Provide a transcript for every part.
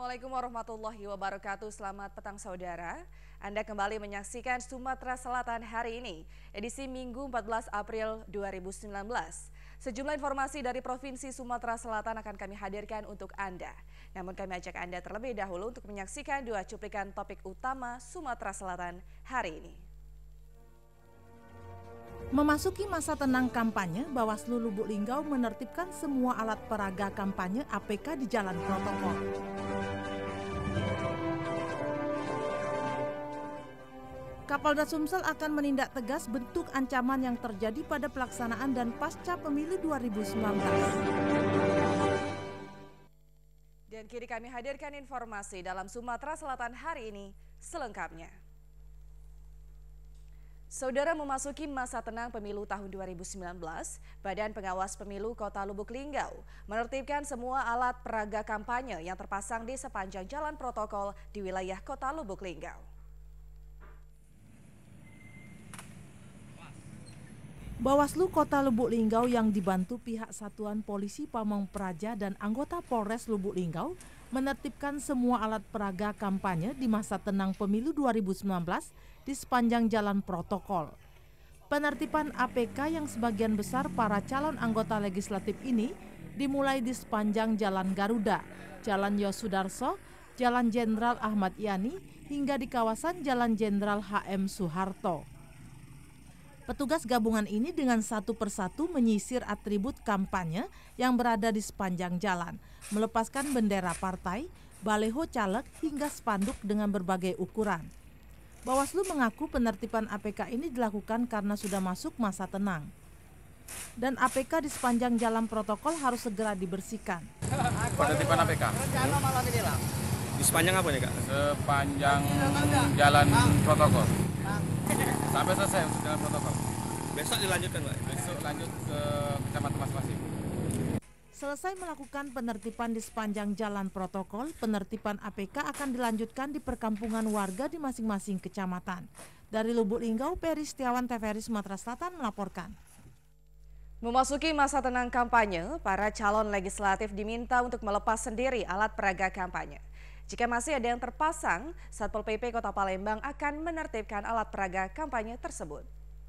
Assalamualaikum warahmatullahi wabarakatuh. Selamat petang saudara. Anda kembali menyaksikan Sumatera Selatan hari ini, edisi Minggu 14 April 2019. Sejumlah informasi dari Provinsi Sumatera Selatan akan kami hadirkan untuk Anda. Namun kami ajak Anda terlebih dahulu untuk menyaksikan dua cuplikan topik utama Sumatera Selatan hari ini. Memasuki masa tenang kampanye, Bawaslu Lubuk Linggau menertibkan semua alat peraga kampanye APK di jalan protokol. Kapolda Sumsel akan menindak tegas bentuk ancaman yang terjadi pada pelaksanaan dan pasca pemilu 2019. Dan kini kami hadirkan informasi dalam Sumatera Selatan hari ini selengkapnya. Saudara, memasuki masa tenang pemilu tahun 2019, Badan Pengawas Pemilu Kota Lubuk Linggau menertibkan semua alat peraga kampanye yang terpasang di sepanjang jalan protokol di wilayah Kota Lubuk Linggau. Bawaslu Kota Lubuk Linggau yang dibantu pihak Satuan Polisi Pamong Praja dan anggota Polres Lubuk Linggau menertibkan semua alat peraga kampanye di masa tenang pemilu 2019 di sepanjang jalan protokol. Penertiban APK yang sebagian besar para calon anggota legislatif ini dimulai di sepanjang Jalan Garuda, Jalan Yosudarso, Jalan Jenderal Ahmad Yani, hingga di kawasan Jalan Jenderal HM Soeharto. Petugas gabungan ini dengan satu persatu menyisir atribut kampanye yang berada di sepanjang jalan, melepaskan bendera partai, baleho caleg hingga spanduk dengan berbagai ukuran. Bawaslu mengaku penertiban APK ini dilakukan karena sudah masuk masa tenang. Dan APK di sepanjang jalan protokol harus segera dibersihkan. Penertiban APK? Di sepanjang apa nih, Kak? Sepanjang jalan protokol. Sampai selesai untuk jalan protokol. Besok dilanjutkan, Pak? Besok lanjut ke kecamatan masing-masing. Selesai melakukan penertiban di sepanjang jalan protokol, penertiban APK akan dilanjutkan di perkampungan warga di masing-masing kecamatan. Dari Lubuk Linggau, Peri Setiawan, TVRI Sumatera Selatan melaporkan. Memasuki masa tenang kampanye, para calon legislatif diminta untuk melepas sendiri alat peraga kampanye. Jika masih ada yang terpasang, Satpol PP Kota Palembang akan menertibkan alat peraga kampanye tersebut.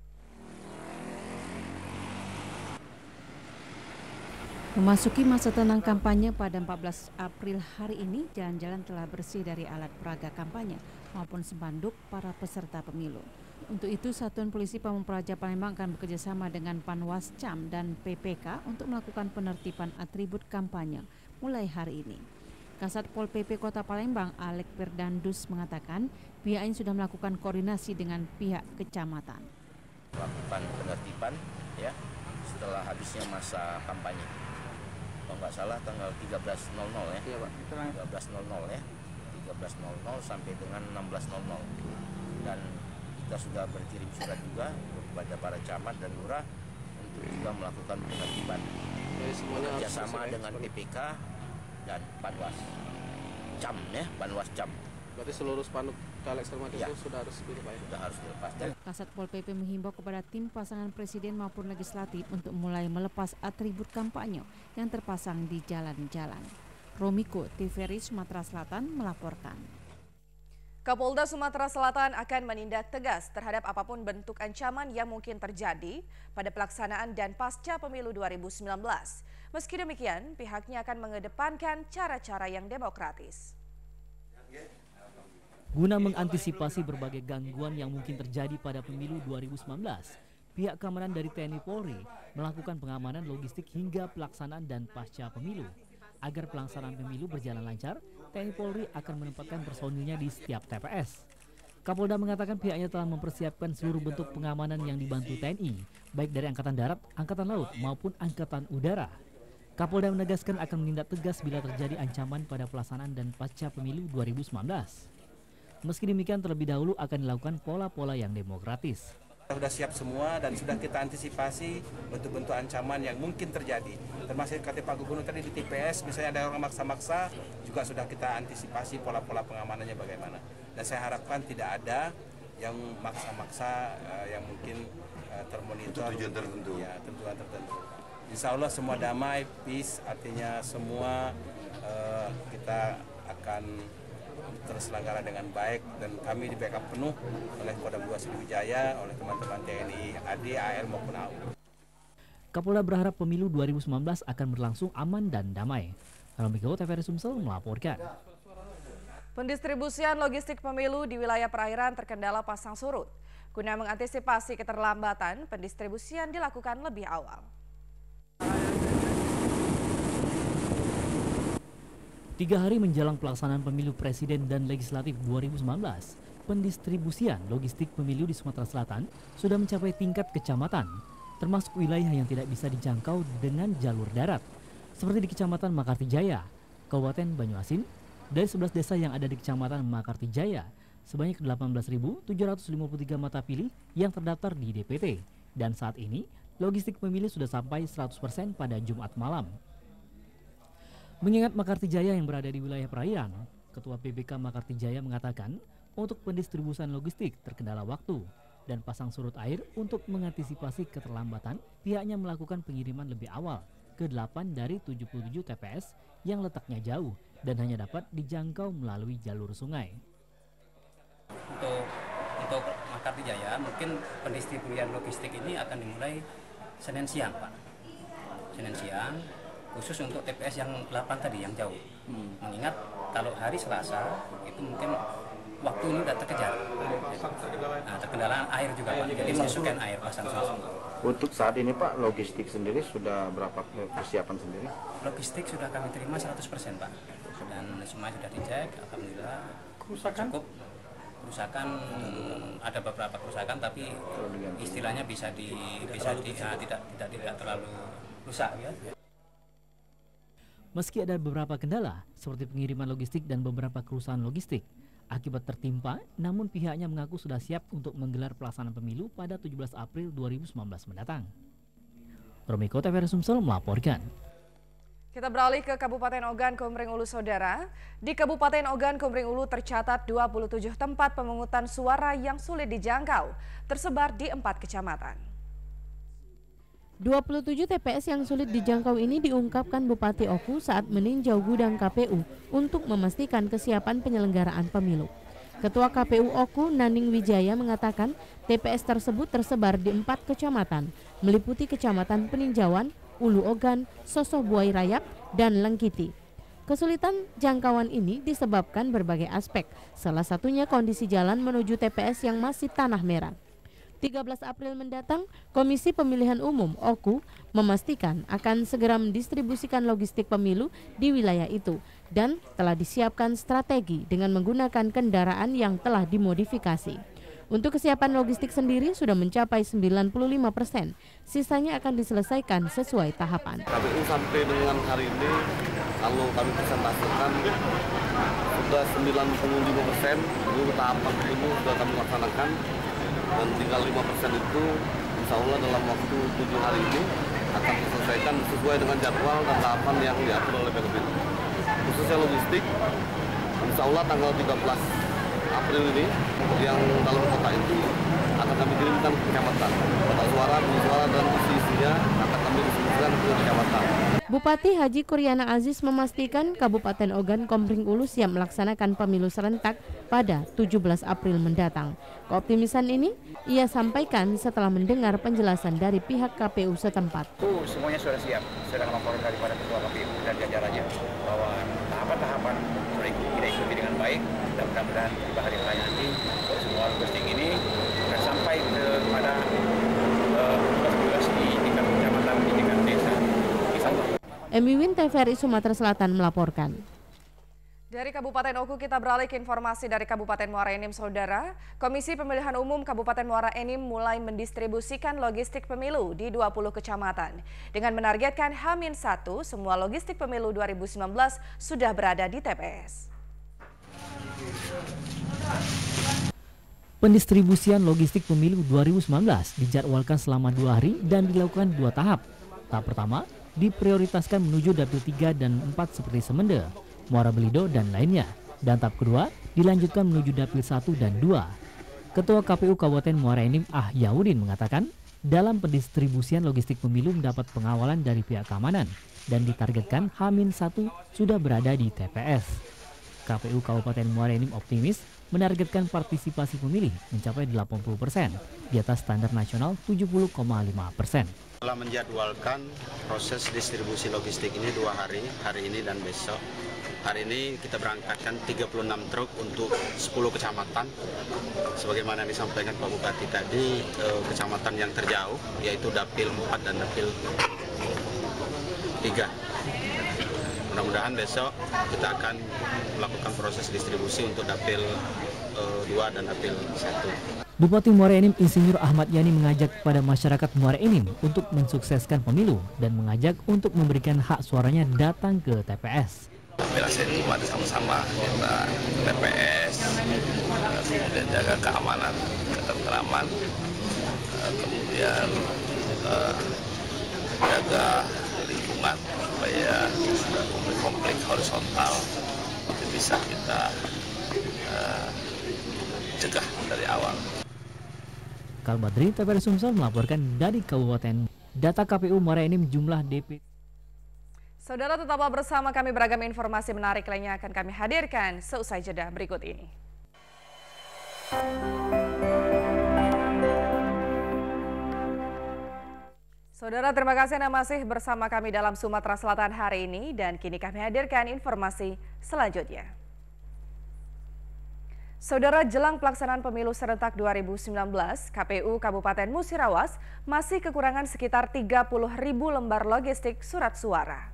Memasuki masa tenang kampanye pada 14 April hari ini, jalan-jalan telah bersih dari alat peraga kampanye maupun spanduk para peserta pemilu. Untuk itu, Satuan Polisi Pamong Praja Palembang akan bekerjasama dengan Panwascam dan PPK untuk melakukan penertiban atribut kampanye mulai hari ini. Kasat Pol PP Kota Palembang, Alek Perdandus, mengatakan pihaknya sudah melakukan koordinasi dengan pihak kecamatan. Melakukan penertiban ya setelah habisnya masa kampanye. Kalau nggak salah tanggal 13.00 ya. Iya, Pak. 13.00 ya. 13.00 sampai dengan 16.00. Dan kita sudah berkirim surat juga kepada para camat dan lurah untuk juga melakukan penertiban. Kerjasama dengan PPK dan Panwas Cam ya, Panwas Cam. Berarti seluruh spanduk caleg sermat itu sudah harus dilepas. Sudah harus dilepas. Kasat Pol PP menghimbau kepada tim pasangan presiden maupun legislatif untuk mulai melepas atribut kampanye yang terpasang di jalan-jalan. Romiko, TVRI Sumatera Selatan melaporkan. Kapolda Sumatera Selatan akan menindak tegas terhadap apapun bentuk ancaman yang mungkin terjadi pada pelaksanaan dan pasca pemilu 2019. Meski demikian, pihaknya akan mengedepankan cara-cara yang demokratis. Guna mengantisipasi berbagai gangguan yang mungkin terjadi pada pemilu 2019, pihak keamanan dari TNI Polri melakukan pengamanan logistik hingga pelaksanaan dan pasca pemilu. Agar pelaksanaan pemilu berjalan lancar, TNI Polri akan menempatkan personilnya di setiap TPS. Kapolda mengatakan pihaknya telah mempersiapkan seluruh bentuk pengamanan yang dibantu TNI, baik dari Angkatan Darat, Angkatan Laut maupun Angkatan Udara. Kapolda menegaskan akan menindak tegas bila terjadi ancaman pada pelaksanaan dan pasca pemilu 2019. Meski demikian, terlebih dahulu akan dilakukan pola-pola yang demokratis. Sudah siap semua dan sudah kita antisipasi bentuk-bentuk ancaman yang mungkin terjadi. Termasuk kata Pak Gubernur tadi di TPS, misalnya ada orang maksa-maksa, juga sudah kita antisipasi pola-pola pengamanannya bagaimana. Dan saya harapkan tidak ada yang maksa-maksa yang mungkin termonitor. Tujuan tertentu. Ya, tujuan tertentu. Insya Allah semua damai, peace, artinya semua kita akan terselenggara dengan baik dan kami di backup penuh oleh Kodam 2 Sriwijaya, oleh teman-teman TNI AD, AL maupun AU. Kapolda berharap pemilu 2019 akan berlangsung aman dan damai. Romiko, TVRI Sumsel melaporkan. Pendistribusian logistik pemilu di wilayah perairan terkendala pasang surut. Guna mengantisipasi keterlambatan, pendistribusian dilakukan lebih awal. 3 hari menjelang pelaksanaan pemilu presiden dan legislatif 2019, pendistribusian logistik pemilu di Sumatera Selatan sudah mencapai tingkat kecamatan, termasuk wilayah yang tidak bisa dijangkau dengan jalur darat, seperti di Kecamatan Makartijaya, Kabupaten Banyuasin. Dari 11 desa yang ada di Kecamatan Makartijaya, sebanyak 18.753 mata pilih yang terdaftar di DPT, dan saat ini logistik pemilih sudah sampai 100% pada Jumat malam. Mengingat Makartijaya yang berada di wilayah perairan, Ketua PBK Makartijaya mengatakan untuk pendistribusian logistik terkendala waktu dan pasang surut air. Untuk mengantisipasi keterlambatan, pihaknya melakukan pengiriman lebih awal ke 8 dari 77 TPS yang letaknya jauh dan hanya dapat dijangkau melalui jalur sungai. Untuk Makartijaya, mungkin pendistribusian logistik ini akan dimulai Senin siang, Pak. Senin siang, khusus untuk TPS yang 8 tadi yang jauh. Mengingat kalau hari Selasa itu mungkin waktu ini tidak terkejar. Nah, terkendala air juga, Pak. Jadi masukkan air pasang surut. Untuk saat ini Pak, logistik sendiri sudah berapa persiapan sendiri? Logistik sudah kami terima 100%, Pak. Dan semua sudah dicek, alhamdulillah. Cukup. Kerusakan ada beberapa kerusakan, tapi istilahnya tidak terlalu rusak ya. Meski ada beberapa kendala seperti pengiriman logistik dan beberapa kerusakan logistik akibat tertimpa, namun pihaknya mengaku sudah siap untuk menggelar pelaksanaan pemilu pada 17 April 2019 mendatang. Romiko, TVRI Sumsel melaporkan. Kita beralih ke Kabupaten Ogan Komering Ulu, Saudara. Di Kabupaten Ogan Komering Ulu tercatat 27 tempat pemungutan suara yang sulit dijangkau, tersebar di 4 kecamatan. 27 TPS yang sulit dijangkau ini diungkapkan Bupati Oku saat meninjau gudang KPU untuk memastikan kesiapan penyelenggaraan pemilu. Ketua KPU Oku, Naning Wijaya, mengatakan TPS tersebut tersebar di 4 kecamatan, meliputi Kecamatan Peninjauan, Ulu Ogan, Sosoh Buai Rayap, dan Lengkiti. Kesulitan jangkauan ini disebabkan berbagai aspek, salah satunya kondisi jalan menuju TPS yang masih tanah merah. 13 April mendatang, Komisi Pemilihan Umum Oku memastikan akan segera mendistribusikan logistik pemilu di wilayah itu dan telah disiapkan strategi dengan menggunakan kendaraan yang telah dimodifikasi. Untuk kesiapan logistik sendiri sudah mencapai 95%, sisanya akan diselesaikan sesuai tahapan. KPU sampai dengan hari ini, kalau kami presentasikan sudah 95%, itu tahapan pemilu sudah kami laksanakan. Dan tinggal 5% itu insya Allah dalam waktu 7 hari ini akan diselesaikan sesuai dengan jadwal dan tahapan yang diatur oleh PKPU. Khususnya logistik, insya Allah tanggal 13 April ini yang dalam kota itu akan kami kirimkan ke kecamatan. Kotak suara, bilik suara dan isi-isinya akan kami distribusikan ke kecamatan. Bupati Haji Kuryana Aziz memastikan Kabupaten Ogan Komering Ulu siap melaksanakan pemilu serentak pada 17 April mendatang. Keoptimisan ini ia sampaikan setelah mendengar penjelasan dari pihak KPU setempat. Semuanya sudah siap, sudah laporan daripada Ketua KPU dan jajarannya bahwa tahapan-tahapan sudah kita ikuti dengan baik dan mudah-mudahan di hari raya nanti semua logistik ini akan sampai kepada tugas-tugas di tingkat kecamatan, di tingkat desa. Emiwin, TVRI Sumatera Selatan melaporkan. Dari Kabupaten Oku kita beralih ke informasi dari Kabupaten Muara Enim, Saudara. Komisi Pemilihan Umum Kabupaten Muara Enim mulai mendistribusikan logistik pemilu di 20 kecamatan. Dengan menargetkan H-1, semua logistik pemilu 2019 sudah berada di TPS. Pendistribusian logistik pemilu 2019 dijadwalkan selama 2 hari dan dilakukan 2 tahap. Tahap pertama diprioritaskan menuju dapil 3 dan 4 seperti Semende, Muara Belido, dan lainnya. Dan tahap kedua dilanjutkan menuju dapil 1 dan 2. Ketua KPU Kabupaten Muara Enim Yaudin mengatakan dalam pendistribusian logistik pemilu mendapat pengawalan dari pihak keamanan dan ditargetkan H-1 sudah berada di TPS. KPU Kabupaten Muara Enim optimis menargetkan partisipasi pemilih mencapai 80%, di atas standar nasional 70,5%. Telah menjadwalkan proses distribusi logistik ini 2 hari ini dan besok. Hari ini kita berangkatkan 36 truk untuk 10 kecamatan. Sebagaimana disampaikan Pak Bupati tadi, kecamatan yang terjauh yaitu Dapil 4 dan Dapil 3. Mudah-mudahan besok kita akan melakukan proses distribusi untuk Dapil 2 dan Dapil 1. Bupati Muara Enim Insinyur Ahmad Yani mengajak kepada masyarakat Muara Enim untuk mensukseskan pemilu dan mengajak untuk memberikan hak suaranya datang ke TPS. Belasan umat sama-sama kita ke TPS, kemudian jaga keamanan, ketentraman, kemudian jaga lingkungan supaya konflik horizontal itu bisa kita cegah dari awal. Kalbadri, TVRI Sumsel melaporkan dari Kabupaten. Data KPU Muara Enim jumlah DP. Saudara, tetaplah bersama kami, beragam informasi menarik lainnya akan kami hadirkan seusai jeda berikut ini. Saudara, terima kasih Anda masih bersama kami dalam Sumatera Selatan hari ini, dan kini kami hadirkan informasi selanjutnya. Saudara, jelang pelaksanaan pemilu serentak 2019, KPU Kabupaten Musirawas masih kekurangan sekitar 30.000 lembar logistik surat suara.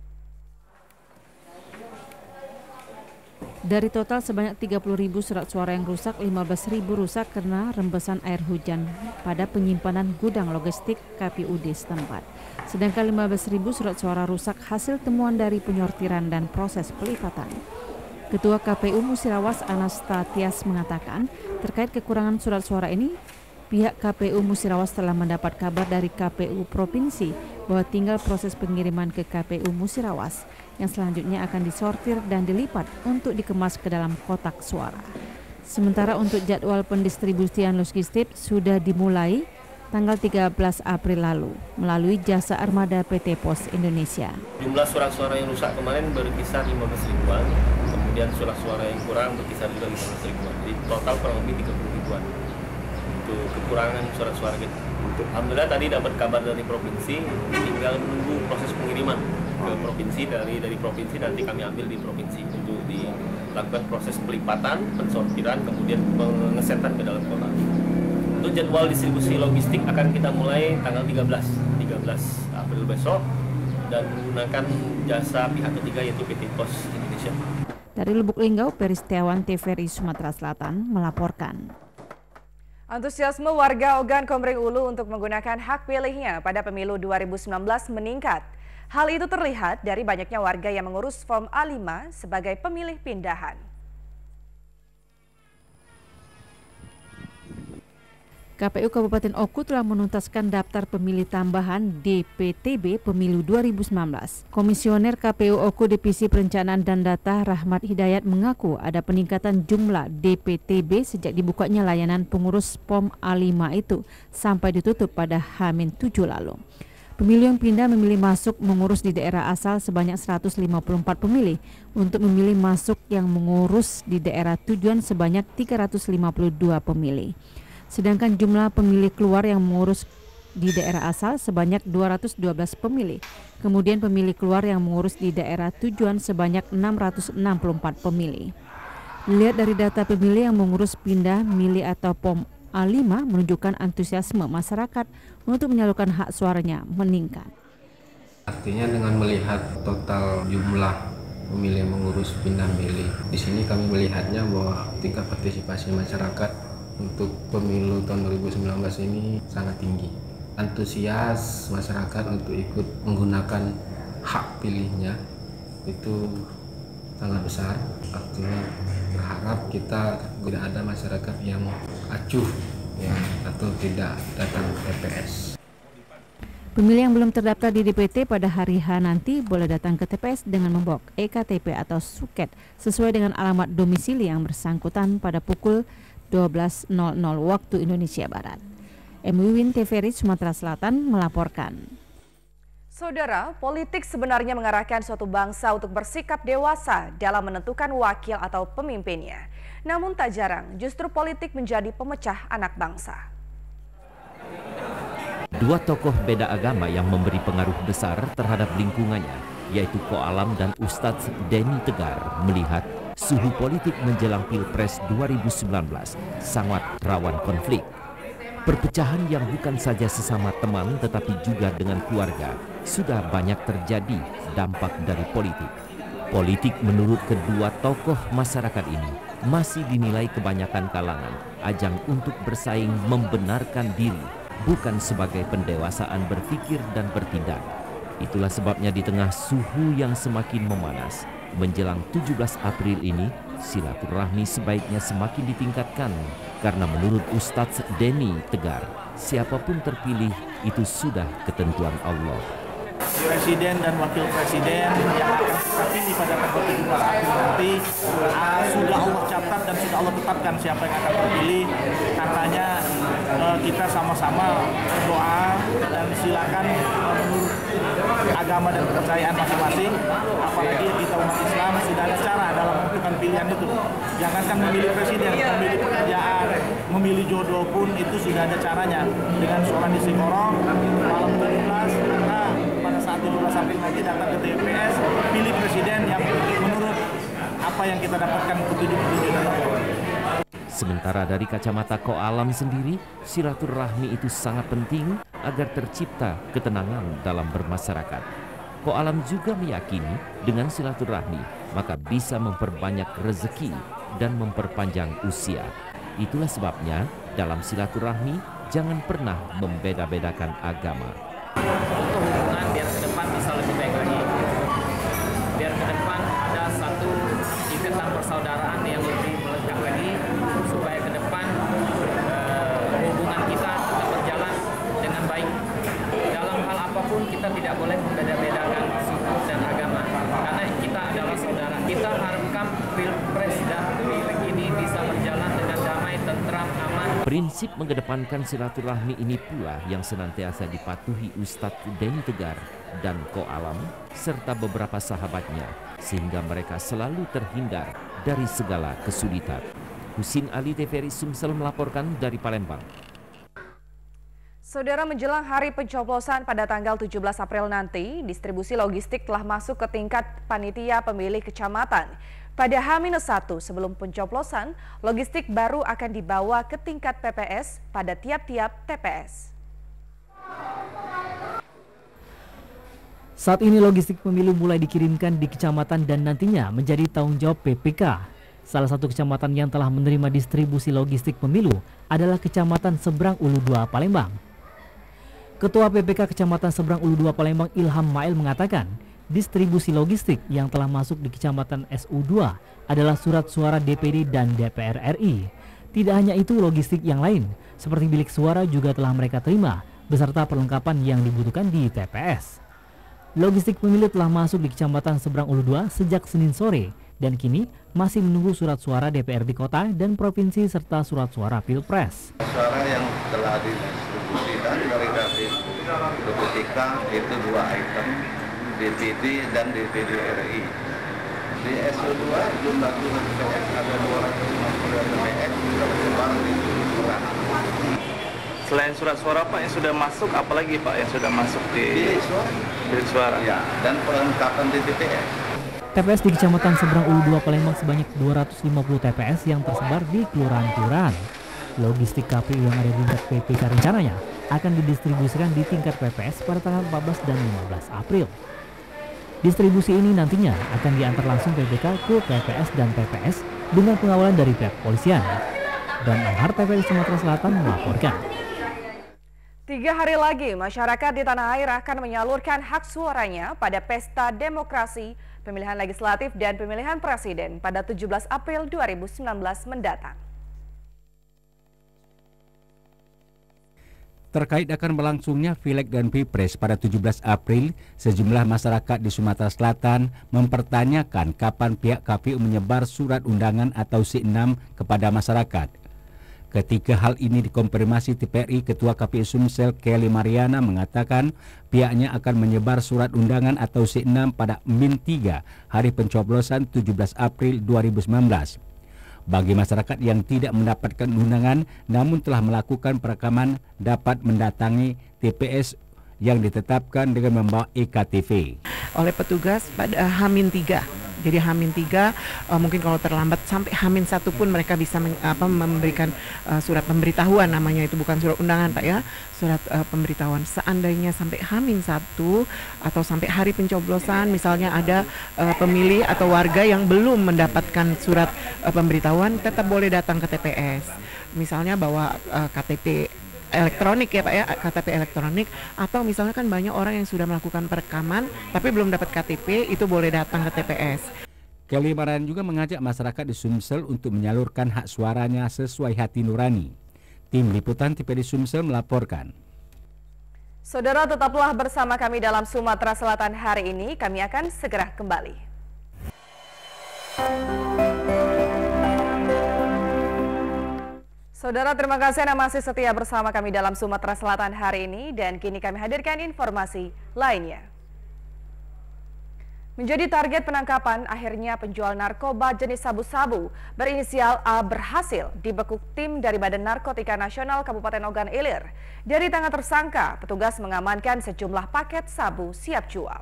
Dari total sebanyak 30.000 surat suara yang rusak, 15.000 rusak karena rembesan air hujan pada penyimpanan gudang logistik KPUD setempat. Sedangkan 15.000 surat suara rusak hasil temuan dari penyortiran dan proses pelipatan. Ketua KPU Musirawas Anastatias mengatakan terkait kekurangan surat suara ini, pihak KPU Musirawas telah mendapat kabar dari KPU Provinsi bahwa tinggal proses pengiriman ke KPU Musirawas yang selanjutnya akan disortir dan dilipat untuk dikemas ke dalam kotak suara. Sementara untuk jadwal pendistribusian logistik sudah dimulai tanggal 13 April lalu melalui jasa armada PT Pos Indonesia. Jumlah surat suara yang rusak kemarin berkisar 15.000-an, kemudian surat suara yang kurang berkisar juga 15.000-an. Jadi total kurang lebih 30.000-an untuk kekurangan surat suara kita. Alhamdulillah tadi dapat kabar dari provinsi, tinggal menunggu proses pengiriman ke provinsi. Dari provinsi nanti kami ambil di provinsi untuk dilakukan proses pelipatan, pensortiran, kemudian pengesetan ke dalam kota. Untuk jadwal distribusi logistik akan kita mulai tanggal 13 April besok dan menggunakan jasa pihak ketiga yaitu PT Pos Indonesia. Dari Lubuk Linggau, Peri Setiawan, TVRI Sumatera Selatan melaporkan. Antusiasme warga Ogan Komering Ulu untuk menggunakan hak pilihnya pada pemilu 2019 meningkat. Hal itu terlihat dari banyaknya warga yang mengurus Form A5 sebagai pemilih pindahan. KPU Kabupaten Oku telah menuntaskan daftar pemilih tambahan DPTB Pemilu 2019. Komisioner KPU Oku Divisi Perencanaan dan Data Rahmat Hidayat mengaku ada peningkatan jumlah DPTB sejak dibukanya layanan pengurus POM A5 itu sampai ditutup pada H-7 lalu. Pemilih yang pindah memilih masuk mengurus di daerah asal sebanyak 154 pemilih, untuk memilih masuk yang mengurus di daerah tujuan sebanyak 352 pemilih. Sedangkan jumlah pemilih keluar yang mengurus di daerah asal sebanyak 212 pemilih. Kemudian pemilih keluar yang mengurus di daerah tujuan sebanyak 664 pemilih. Dilihat dari data pemilih yang mengurus pindah milih atau POM A5 menunjukkan antusiasme masyarakat untuk menyalurkan hak suaranya meningkat. Artinya dengan melihat total jumlah pemilih yang mengurus pindah milih, di sini kami melihatnya bahwa tingkat partisipasi masyarakat untuk pemilu tahun 2019 ini sangat tinggi. Antusias masyarakat untuk ikut menggunakan hak pilihnya itu sangat besar. Artinya berharap kita tidak ada masyarakat yang acuh ya, atau tidak datang ke TPS. Pemilih yang belum terdaftar di DPT pada hari H nanti boleh datang ke TPS dengan membawa EKTP atau suket sesuai dengan alamat domisili yang bersangkutan pada pukul 12.00 waktu Indonesia Barat. M. Wiwin, TVRI Sumatera Selatan melaporkan. Saudara, politik sebenarnya mengarahkan suatu bangsa untuk bersikap dewasa dalam menentukan wakil atau pemimpinnya. Namun tak jarang, justru politik menjadi pemecah anak bangsa. Dua tokoh beda agama yang memberi pengaruh besar terhadap lingkungannya, yaitu Ko Alam dan Ustadz Denny Tegar, melihat suhu politik menjelang Pilpres 2019 sangat rawan konflik. Perpecahan yang bukan saja sesama teman tetapi juga dengan keluarga sudah banyak terjadi dampak dari politik. Politik menurut kedua tokoh masyarakat ini masih dinilai kebanyakan kalangan ajang untuk bersaing membenarkan diri, bukan sebagai pendewasaan berpikir dan bertindak. Itulah sebabnya di tengah suhu yang semakin memanas, menjelang 17 April ini, silaturahmi sebaiknya semakin ditingkatkan. Karena menurut Ustadz Denny Tegar, siapapun terpilih itu sudah ketentuan Allah. Presiden dan wakil presiden yang akan kita pilih pada tanggal 17 April nanti sudah Allah catat dan sudah Allah tetapkan siapa yang akan terpilih. Katanya kita sama-sama berdoa dan silakan menurut agama dan kepercayaan masing-masing. Apalagi kita umat Islam sudah ada cara dalam menentukan pilihan itu. Jangankan memilih presiden, memilih pekerjaan, memilih jodoh pun itu sudah ada caranya. Dengan sholat istiqoroh malam 17, pada saat 17 April nanti datang ke TPS, pilih presiden yang menurut apa yang kita dapatkan petunjuk-petunjuk dari Allah. Sementara dari kacamata Ko Alam sendiri, silaturahmi itu sangat penting agar tercipta ketenangan dalam bermasyarakat. Ko Alam juga meyakini dengan silaturahmi maka bisa memperbanyak rezeki dan memperpanjang usia. Itulah sebabnya dalam silaturahmi jangan pernah membeda-bedakan agama. Untuk hubungan biar ke depan bisa lebih baik lagi. Biar ke depan ada satu ikatan persaudaraan yang lebih melekat lagi, supaya ke depan hubungan kita tetap berjalan dengan baik. Dalam hal apapun kita tidak boleh membeda-bedakan suku dan agama, karena kita adalah saudara. Kita harapkan Pilpres dan pileg ini bisa berjalan dengan damai, tentram, aman. Prinsip mengedepankan silaturahmi ini pula yang senantiasa dipatuhi Ustadz Denny Tegar dan Ko Alam serta beberapa sahabatnya, sehingga mereka selalu terhindar dari segala kesulitan. Husin Ali TVRI Sumsel melaporkan dari Palembang. Saudara, menjelang hari pencoblosan pada tanggal 17 April nanti, distribusi logistik telah masuk ke tingkat panitia pemilih kecamatan. Pada H-1 sebelum pencoblosan, logistik baru akan dibawa ke tingkat PPS pada tiap-tiap TPS. Saat ini logistik pemilu mulai dikirimkan di kecamatan dan nantinya menjadi tanggung jawab PPK. Salah satu kecamatan yang telah menerima distribusi logistik pemilu adalah Kecamatan Seberang Ulu 2 Palembang. Ketua PPK Kecamatan Seberang Ulu 2 Palembang Ilham Mail mengatakan, distribusi logistik yang telah masuk di Kecamatan SU2 adalah surat suara DPD dan DPR RI. Tidak hanya itu, logistik yang lain seperti bilik suara juga telah mereka terima beserta perlengkapan yang dibutuhkan di TPS. Logistik pemilu telah masuk di Kecamatan Seberang Ulu 2 sejak Senin sore dan kini masih menunggu surat suara DPRD kota dan provinsi serta surat suara Pilpres. Suara yang telah didistribusikan dari Dapil 23 itu 2 item, DPD dan DPD RI. Di SU2 jumlah TPS ada 250 TPS juga tersebar di kelurahan. Selain surat suara Pak yang sudah masuk, apalagi Pak yang sudah masuk di bilik suara? Ya, dan perlengkapan di TPS. TPS di Kecamatan Seberang Ulu 2 Palembang sebanyak 250 TPS yang tersebar di kelurahan-kelurahan. Logistik KPU yang ada di tingkat PPK rencananya akan didistribusikan di tingkat PPS pada tanggal 14 dan 15 April. Distribusi ini nantinya akan diantar langsung PPK ke PPS dan TPS dengan pengawalan dari pihak kepolisian. Dan Anhar TVRI Sumatera Selatan melaporkan. 3 hari lagi, masyarakat di tanah air akan menyalurkan hak suaranya pada pesta demokrasi, pemilihan legislatif dan pemilihan presiden pada 17 April 2019 mendatang. Terkait akan berlangsungnya Pileg dan Pilpres pada 17 April, sejumlah masyarakat di Sumatera Selatan mempertanyakan kapan pihak KPU menyebar surat undangan atau SIK-6 kepada masyarakat. Ketika hal ini dikonfirmasi TPRI, Ketua KPU Sumsel Kelly Mariana mengatakan pihaknya akan menyebar surat undangan atau C6 pada Min 3 hari pencoblosan 17 April 2019. Bagi masyarakat yang tidak mendapatkan undangan namun telah melakukan perekaman dapat mendatangi TPS yang ditetapkan dengan membawa EKTP oleh petugas pada H-3. Jadi H-3 mungkin kalau terlambat sampai H-1 pun mereka bisa memberikan surat pemberitahuan, namanya itu bukan surat undangan Pak ya, surat pemberitahuan. Seandainya sampai H-1 atau sampai hari pencoblosan misalnya ada pemilih atau warga yang belum mendapatkan surat pemberitahuan, tetap boleh datang ke TPS. Misalnya bawa KTP elektronik ya Pak ya, KTP elektronik, atau misalnya kan banyak orang yang sudah melakukan perekaman tapi belum dapat KTP, itu boleh datang ke TPS. Kelly Mariana juga mengajak masyarakat di Sumsel untuk menyalurkan hak suaranya sesuai hati nurani. Tim Liputan TPRI Sumsel melaporkan. Saudara, tetaplah bersama kami dalam Sumatera Selatan hari ini, kami akan segera kembali. Saudara, terima kasih Anda masih setia bersama kami dalam Sumatera Selatan hari ini, dan kini kami hadirkan informasi lainnya. Menjadi target penangkapan, akhirnya penjual narkoba jenis sabu-sabu berinisial A berhasil dibekuk tim dari Badan Narkotika Nasional Kabupaten Ogan Ilir. Dari tangan tersangka, petugas mengamankan sejumlah paket sabu siap jual.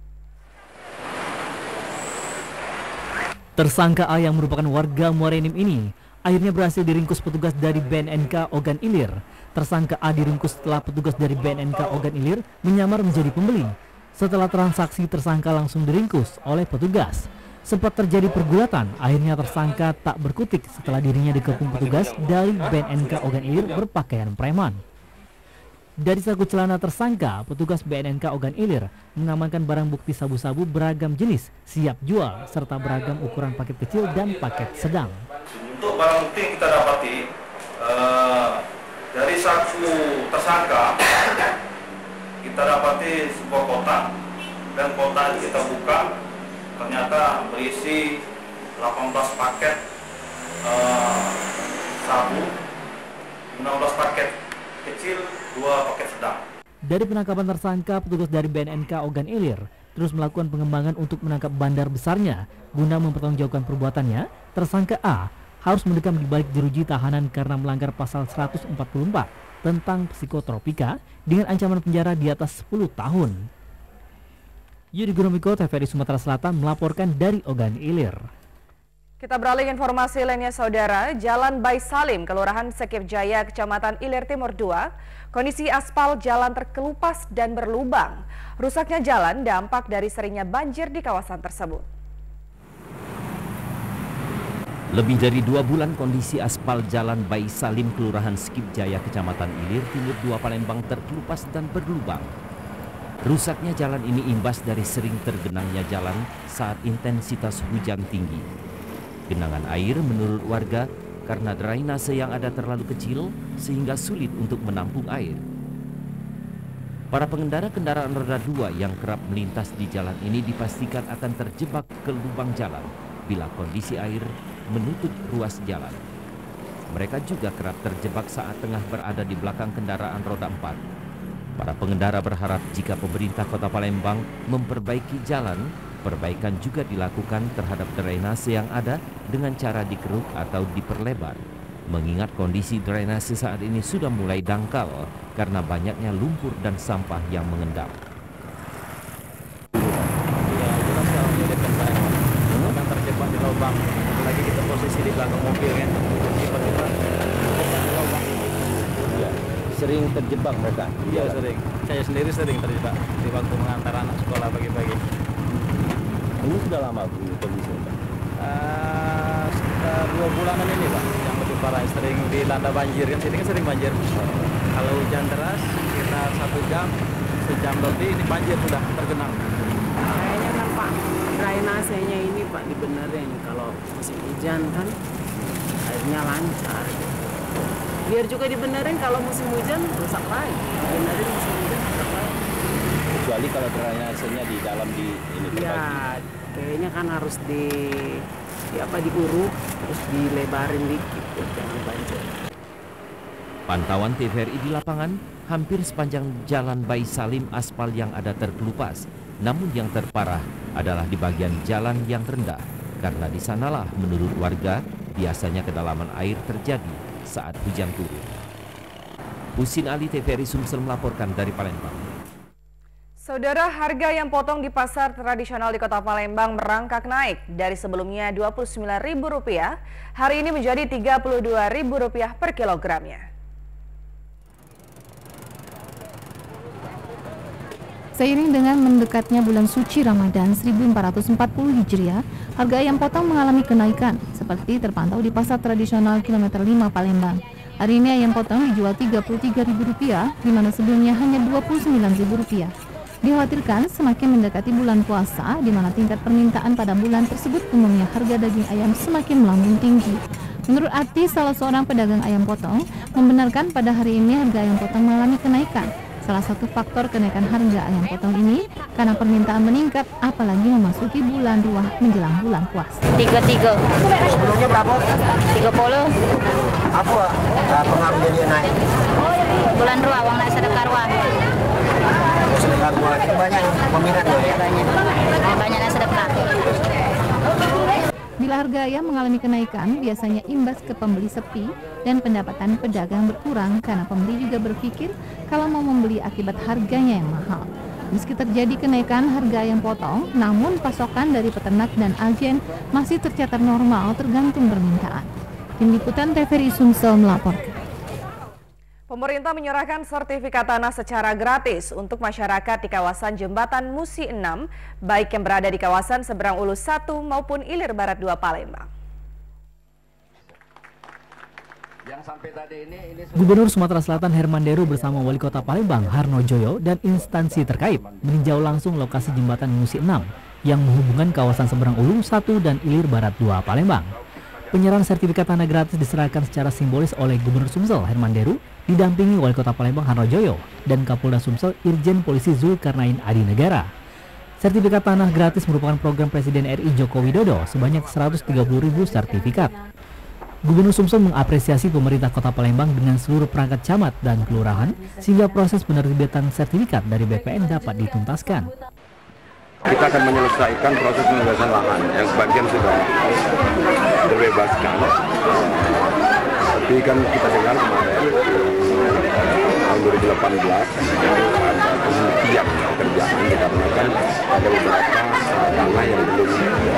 Tersangka A yang merupakan warga Muara Enim ini akhirnya berhasil diringkus petugas dari BNNK Ogan Ilir. Tersangka A diringkus setelah petugas dari BNNK Ogan Ilir menyamar menjadi pembeli. Setelah transaksi, tersangka langsung diringkus oleh petugas. Sempat terjadi pergulatan, akhirnya tersangka tak berkutik setelah dirinya dikepung petugas dari BNNK Ogan Ilir berpakaian preman. Dari saku celana tersangka, petugas BNNK Ogan Ilir mengamankan barang bukti sabu-sabu beragam jenis, siap jual, serta beragam ukuran paket kecil dan paket sedang. Untuk barang bukti yang kita dapati dari saku tersangka, kita dapati sebuah kotak, dan kotak kita buka ternyata berisi 18 paket sabu, 16 paket kecil, 2 paket sedang. Dari penangkapan tersangka, petugas dari BNNK Ogan Ilir terus melakukan pengembangan untuk menangkap bandar besarnya. Guna mempertanggungjawabkan perbuatannya, tersangka A harus mendekam di balik jeruji tahanan karena melanggar pasal 144 tentang psikotropika dengan ancaman penjara di atas 10 tahun. Yudi Gunomiko, TVRI Sumatera Selatan melaporkan dari Ogan Ilir. Kita beralih informasi lainnya, Saudara. Jalan Bayi Salim, Kelurahan Sekip Jaya, Kecamatan Ilir Timur 2, kondisi aspal jalan terkelupas dan berlubang. Rusaknya jalan dampak dari seringnya banjir di kawasan tersebut. Lebih dari 2 bulan kondisi aspal jalan Bayi Salim, Kelurahan Sekip Jaya, Kecamatan Ilir Timur 2, Palembang terkelupas dan berlubang. Rusaknya jalan ini imbas dari sering tergenangnya jalan saat intensitas hujan tinggi. Genangan air menurut warga karena drainase yang ada terlalu kecil sehingga sulit untuk menampung air. Para pengendara kendaraan roda 2 yang kerap melintas di jalan ini dipastikan akan terjebak ke lubang jalan bila kondisi air menutup ruas jalan. Mereka juga kerap terjebak saat tengah berada di belakang kendaraan roda 4. Para pengendara berharap jika pemerintah Kota Palembang memperbaiki jalan, perbaikan juga dilakukan terhadap drainase yang ada dengan cara dikeruk atau diperlebar. Mengingat kondisi drainase saat ini sudah mulai dangkal karena banyaknya lumpur dan sampah yang mengendap. Terjebak di lubang, apalagi kita posisi di belakang mobil kan, tiba-tiba terjebak di lubang. Ya, sering terjebak mereka? Iya sering, saya sendiri sering terjebak di waktu mengantar anak sekolah pagi-pagi. Ini sudah lama Bu kondisi Pak? Sekitar 2 bulanan ini Pak, yang lebih parah, sering dilanda banjir kan, sini kan sering banjir. Kalau hujan deras, sekitar 1 jam, sejam lebih ini banjir sudah tergenang. Kayaknya kan Pak, drainasenya ini Pak dibenerin, kalau musim hujan kan airnya lancar. Biar juga dibenerin kalau musim hujan rusak lagi, benerin musim hujan rusak lagi. Kecuali kalau drainasenya di dalam di ini ya, kayaknya kan harus diuruk terus dilebarin dikit biar jangan banjir. Pantauan TVRI di lapangan, hampir sepanjang jalan Bayi Salim aspal yang ada terkelupas. Namun yang terparah adalah di bagian jalan yang rendah, karena di sanalah menurut warga biasanya kedalaman air terjadi saat hujan turun. Husin Ali, TVRI Sumsel melaporkan dari Palembang. Saudara, harga ayam potong di pasar tradisional di Kota Palembang merangkak naik dari sebelumnya Rp29.000, hari ini menjadi Rp32.000 per kilogramnya. Seiring dengan mendekatnya bulan suci Ramadan 1440 Hijriah, harga ayam potong mengalami kenaikan, seperti terpantau di pasar tradisional kilometer 5 Palembang. Hari ini ayam potong dijual Rp33.000, di mana sebelumnya hanya Rp29.000. Dikhawatirkan semakin mendekati bulan puasa, di mana tingkat permintaan pada bulan tersebut umumnya harga daging ayam semakin melambung tinggi. Menurut Ati, salah seorang pedagang ayam potong, membenarkan pada hari ini harga ayam potong mengalami kenaikan. Salah satu faktor kenaikan harga ayam potong ini karena permintaan meningkat, apalagi memasuki bulan ruah menjelang bulan puasa. 33. Sebelumnya berapa? 30. Apa pengaruh jadi naik? Bulan ruah, uang naik sedekah ruah. Sedekah ruah itu banyak peminatnya ya? Banyak naik sedekah. Bila harga ayam mengalami kenaikan, biasanya imbas ke pembeli sepi dan pendapatan pedagang berkurang karena pembeli juga berpikir kalau mau membeli akibat harganya yang mahal. Meski terjadi kenaikan harga ayam potong, namun pasokan dari peternak dan agen masih tercatat normal tergantung permintaan. Tim Liputan TVRI Sumsel melaporkan. Pemerintah menyerahkan sertifikat tanah secara gratis untuk masyarakat di kawasan Jembatan Musi 6, baik yang berada di kawasan Seberang Ulu 1 maupun Ilir Barat 2 Palembang. Gubernur Sumatera Selatan Herman Deru bersama Wali Kota Palembang Harno Joyo dan instansi terkait meninjau langsung lokasi Jembatan Musi 6 yang menghubungkan kawasan Seberang Ulu 1 dan Ilir Barat 2 Palembang. Penyerahan sertifikat tanah gratis diserahkan secara simbolis oleh Gubernur Sumsel Herman Deru didampingi Wali Kota Palembang Harno Joyo dan Kapolda Sumsel Irjen Polisi Zulkarnain Adi Negara. Sertifikat tanah gratis merupakan program Presiden RI Joko Widodo sebanyak 130.000 sertifikat. Gubernur Sumsel mengapresiasi pemerintah Kota Palembang dengan seluruh perangkat camat dan kelurahan sehingga proses penerbitan sertifikat dari BPN dapat dituntaskan. Kita akan menyelesaikan proses pembebasan lahan yang sebagian sudah terbebaskan. Tapi kan kita dengar kemarin tahun 2018 ada penghentian pekerjaan dikarenakan ada beberapa tanah yang belum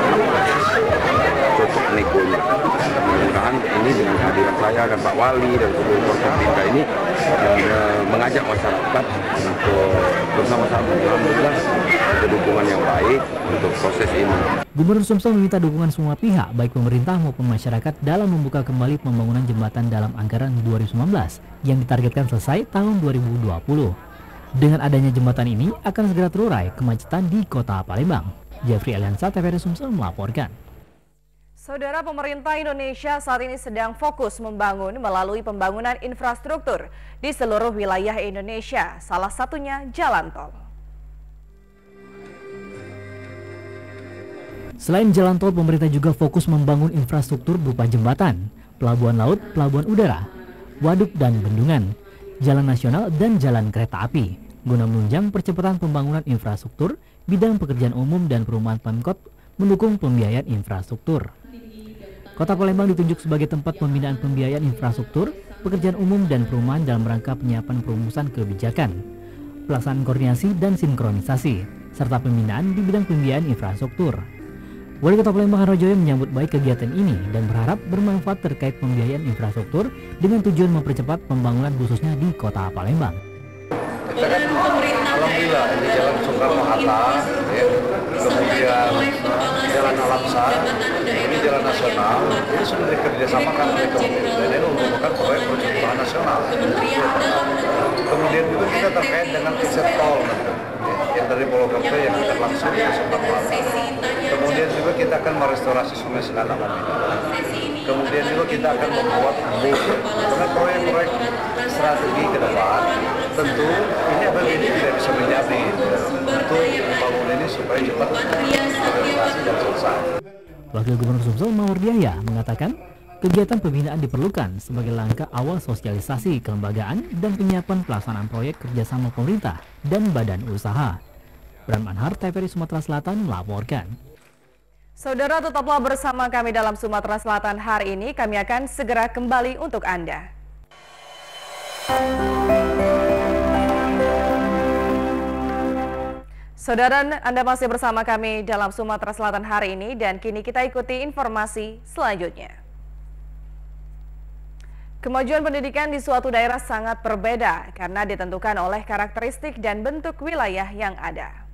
cocok negonya. Mudah-mudahan ini dengan kehadiran saya dan Pak Wali dan seluruh Forkopimda ini mengajak masyarakat untuk bersama-sama alhamdulillah ada dukungan yang baik untuk proses ini. Gubernur Sumsel meminta dukungan semua pihak, baik pemerintah maupun masyarakat dalam membuka kembali pembangunan jembatan dalam anggaran 2019 yang ditargetkan selesai tahun 2020. Dengan adanya jembatan ini akan segera terurai kemacetan di Kota Palembang. Jeffrey Eliansa, TVRI Sumsel melaporkan. Saudara, pemerintah Indonesia saat ini sedang fokus membangun melalui pembangunan infrastruktur di seluruh wilayah Indonesia, salah satunya jalan tol. Selain jalan tol, pemerintah juga fokus membangun infrastruktur berupa jembatan, pelabuhan laut, pelabuhan udara, waduk dan bendungan, jalan nasional dan jalan kereta api, guna menunjang percepatan pembangunan infrastruktur, bidang pekerjaan umum dan perumahan Pemkot mendukung pembiayaan infrastruktur. Kota Palembang ditunjuk sebagai tempat pembinaan pembiayaan infrastruktur, pekerjaan umum dan perumahan dalam rangka penyiapan perumusan kebijakan, pelaksanaan koordinasi dan sinkronisasi, serta pembinaan di bidang pembiayaan infrastruktur. Wali Kota Palembang Harno Joyo menyambut baik kegiatan ini dan berharap bermanfaat terkait pembiayaan infrastruktur dengan tujuan mempercepat pembangunan khususnya di Kota Palembang. Kita kan alhamdulillah ini jalan Soekarno-Hatta, ya, kemudian jalan Alamsa, ini jalan nasional, ini sudah dikerjasamakan oleh Kementerian dan ini merupakan proyek perubahan nasional. Kemudian juga kita terkait dengan tiket tol yang dari Pulau Gapte yang kita langsung ke Soekarno-Hatta. Kemudian juga kita akan merestorasi Sungai Selanaman ini. Kemudian juga kita akan membuat dengan proyek-proyek strategi ke depan. Tentu ini APBD tidak bisa menjamin untuk membangun ini supaya cepat terrealisasi dan selesai. Wakil Gubernur Sumsel Mawar Diaya mengatakan Kegiatan pembinaan diperlukan sebagai langkah awal sosialisasi kelembagaan dan penyiapan pelaksanaan proyek kerjasama pemerintah dan badan usaha. Bram Anhar, TVRI Sumatera Selatan melaporkan. Saudara, tetaplah bersama kami dalam Sumatera Selatan hari ini. Kami akan segera kembali untuk Anda. Saudara, Anda masih bersama kami dalam Sumatera Selatan hari ini dan kini kita ikuti informasi selanjutnya. Kemajuan pendidikan di suatu daerah sangat berbeda karena ditentukan oleh karakteristik dan bentuk wilayah yang ada.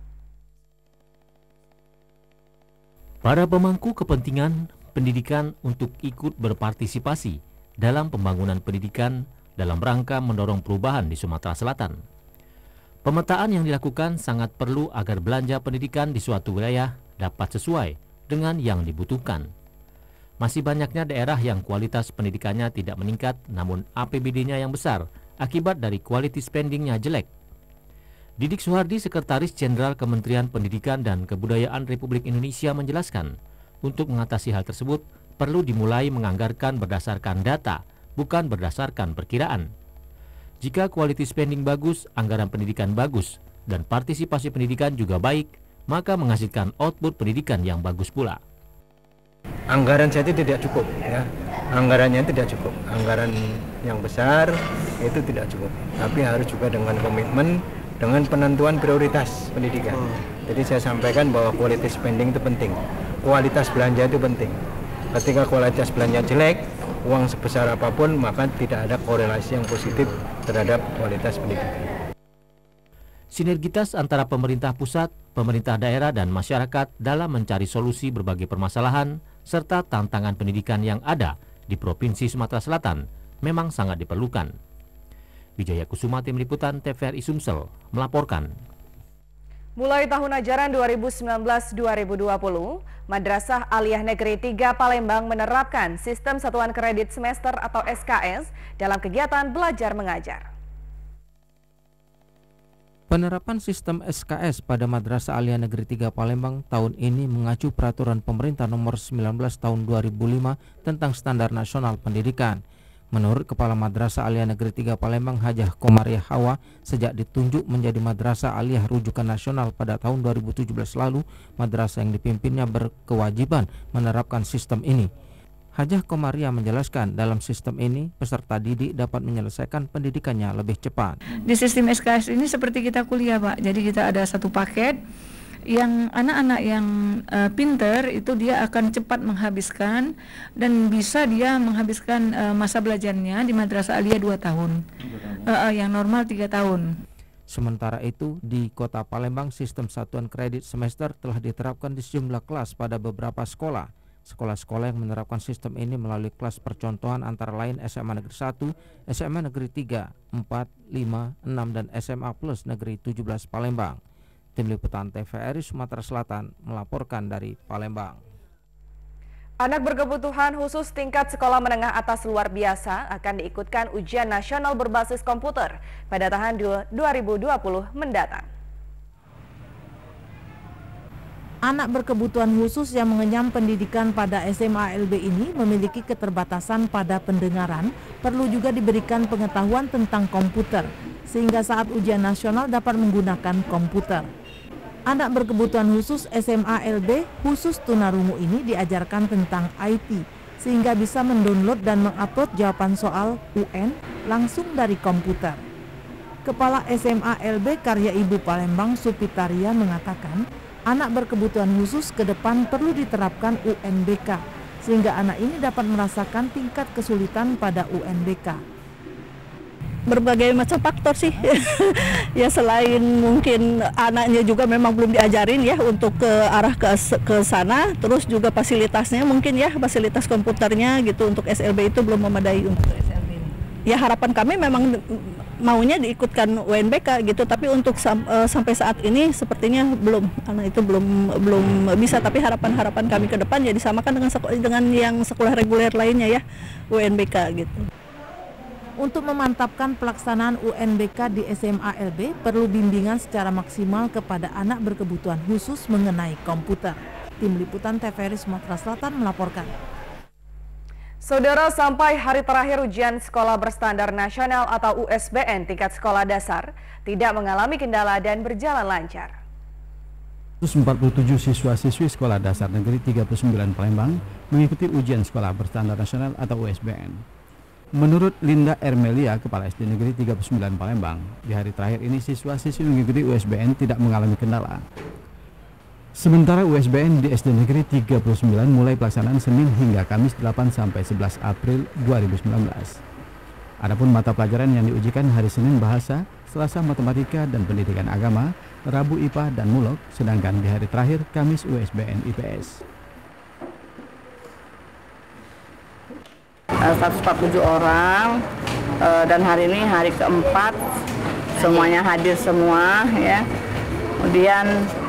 Para pemangku kepentingan pendidikan untuk ikut berpartisipasi dalam pembangunan pendidikan dalam rangka mendorong perubahan di Sumatera Selatan. Pemetaan yang dilakukan sangat perlu agar belanja pendidikan di suatu wilayah dapat sesuai dengan yang dibutuhkan. Masih banyaknya daerah yang kualitas pendidikannya tidak meningkat namun APBD-nya yang besar akibat dari quality spending-nya jelek. Didik Suhardi, Sekretaris Jenderal Kementerian Pendidikan dan Kebudayaan Republik Indonesia menjelaskan, untuk mengatasi hal tersebut perlu dimulai menganggarkan berdasarkan data, bukan berdasarkan perkiraan. Jika quality spending bagus, anggaran pendidikan bagus, dan partisipasi pendidikan juga baik, maka menghasilkan output pendidikan yang bagus pula. Anggaran saja tidak cukup, ya. Anggarannya tidak cukup. Anggaran yang besar itu tidak cukup. Tapi harus juga dengan komitmen, dengan penentuan prioritas pendidikan. Jadi saya sampaikan bahwa quality spending itu penting. Kualitas belanja itu penting. Ketika kualitas belanja jelek, uang sebesar apapun, maka tidak ada korelasi yang positif terhadap kualitas pendidikan. Sinergitas antara pemerintah pusat, pemerintah daerah, dan masyarakat dalam mencari solusi berbagai permasalahan serta tantangan pendidikan yang ada di Provinsi Sumatera Selatan memang sangat diperlukan. Wijaya Kusuma, Tim Liputan TVRI Sumsel melaporkan. Mulai tahun ajaran 2019-2020, Madrasah Aliyah Negeri 3 Palembang menerapkan sistem satuan kredit semester atau SKS dalam kegiatan belajar mengajar. Penerapan sistem SKS pada Madrasah Aliyah Negeri 3 Palembang tahun ini mengacu peraturan pemerintah nomor 19 tahun 2005 tentang standar nasional pendidikan. Menurut Kepala Madrasah Aliyah Negeri 3 Palembang Hajah Komariah Hawa, sejak ditunjuk menjadi Madrasah Aliyah rujukan nasional pada tahun 2017 lalu, madrasah yang dipimpinnya berkewajiban menerapkan sistem ini. Hajah Komariah menjelaskan dalam sistem ini peserta didik dapat menyelesaikan pendidikannya lebih cepat. Di sistem SKS ini seperti kita kuliah, Pak. Jadi kita ada satu paket yang anak-anak yang pinter itu dia akan cepat menghabiskan dan bisa dia menghabiskan masa belajarnya di Madrasah Aliyah 2 tahun. Yang normal 3 tahun. Sementara itu, di Kota Palembang sistem satuan kredit semester telah diterapkan di sejumlah kelas pada beberapa sekolah. Sekolah-sekolah yang menerapkan sistem ini melalui kelas percontohan antara lain SMA Negeri 1, SMA Negeri 3, 4, 5, 6, dan SMA Plus Negeri 17 Palembang. Tim Liputan TVRI Sumatera Selatan melaporkan dari Palembang. Anak berkebutuhan khusus tingkat sekolah menengah atas luar biasa akan diikutkan ujian nasional berbasis komputer pada tahun 2020 mendatang. Anak berkebutuhan khusus yang mengenyam pendidikan pada SMA LB ini memiliki keterbatasan pada pendengaran, perlu juga diberikan pengetahuan tentang komputer, sehingga saat ujian nasional dapat menggunakan komputer. Anak berkebutuhan khusus SMA LB khusus tunarungu ini diajarkan tentang IT, sehingga bisa mendownload dan mengupload jawaban soal UN langsung dari komputer. Kepala SMA LB Karya Ibu Palembang Supitaria mengatakan, anak berkebutuhan khusus ke depan perlu diterapkan UNBK, sehingga anak ini dapat merasakan tingkat kesulitan pada UNBK. Berbagai macam faktor sih, ya selain mungkin anaknya juga memang belum diajarin ya untuk ke arah ke sana, terus juga fasilitasnya mungkin ya fasilitas komputernya gitu untuk SLB itu belum memadai untuk SLB. Ya harapan kami memang maunya diikutkan UNBK gitu, tapi untuk sampai saat ini sepertinya belum, anak itu belum bisa, tapi harapan kami ke depan ya disamakan dengan yang sekolah reguler lainnya ya, UNBK gitu. Untuk memantapkan pelaksanaan UNBK di SMA LB perlu bimbingan secara maksimal kepada anak berkebutuhan khusus mengenai komputer. Tim Liputan TVRI Sumatera Selatan melaporkan. Saudara, sampai hari terakhir ujian sekolah berstandar nasional atau USBN tingkat sekolah dasar tidak mengalami kendala dan berjalan lancar. 147 siswa-siswi sekolah dasar negeri 39 Palembang mengikuti ujian sekolah berstandar nasional atau USBN. Menurut Linda Ermelia, Kepala SD Negeri 39 Palembang, di hari terakhir ini siswa-siswi mengikuti USBN tidak mengalami kendala. Sementara USBN di SD Negeri 39 mulai pelaksanaan Senin hingga Kamis 8 sampai 11 April 2019. Adapun mata pelajaran yang diujikan hari Senin bahasa, Selasa matematika dan pendidikan agama, Rabu IPA dan mulok, sedangkan di hari terakhir Kamis USBN IPS. 147 orang dan hari ini hari keempat, semuanya hadir semua ya. Kemudian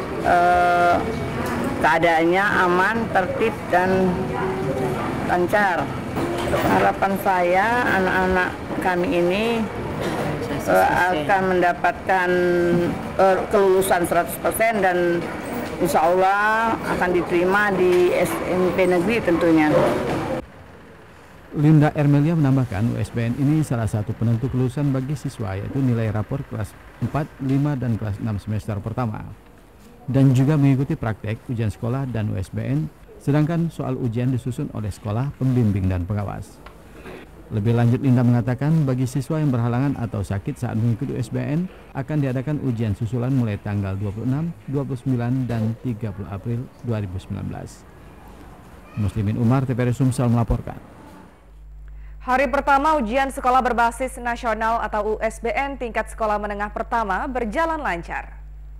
keadaannya aman, tertib dan lancar. Harapan saya anak-anak kami ini akan mendapatkan kelulusan 100% dan insya Allah akan diterima di SMP negeri tentunya. Linda Ermelia menambahkan USBN ini salah satu penentu kelulusan bagi siswa, yaitu nilai rapor kelas 4, 5, dan kelas 6 semester pertama. Dan juga mengikuti praktek ujian sekolah dan USBN, sedangkan soal ujian disusun oleh sekolah, pembimbing, dan pengawas. Lebih lanjut, Linda mengatakan bagi siswa yang berhalangan atau sakit saat mengikuti USBN akan diadakan ujian susulan mulai tanggal 26, 29, dan 30 April 2019. Muslimin Umar, TVRI Sumsel melaporkan. Hari pertama ujian sekolah berbasis nasional atau USBN tingkat sekolah menengah pertama berjalan lancar.